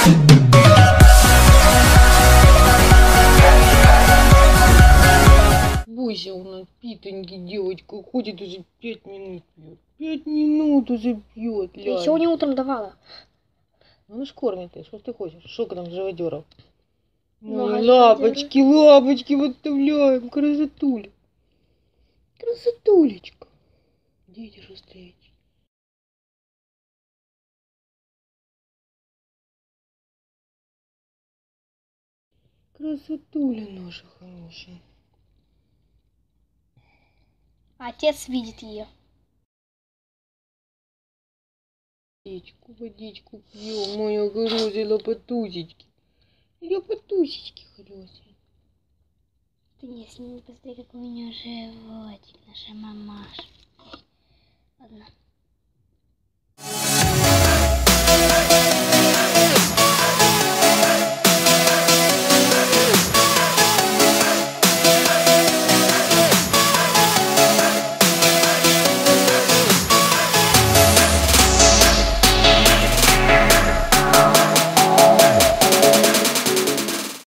Буся у нас питоньки, девочка, ходит уже 5 минут пьет. 5 минут уже пьет. Я сегодня утром давала. Ну ж кормит ты, что ты хочешь? Шок там живодеров. Много Ой, лапочки, лапочки выставляем, красотуля. Красотулечка. Где эти шустрее? Красотуля наша хорошая. Отец видит ее. Водичку пьем, моя хорошая лопатусечки. Лопатусечки хорошие. Ты не сними, посмотри, какой у нее животик, наша мамаша. Ладно.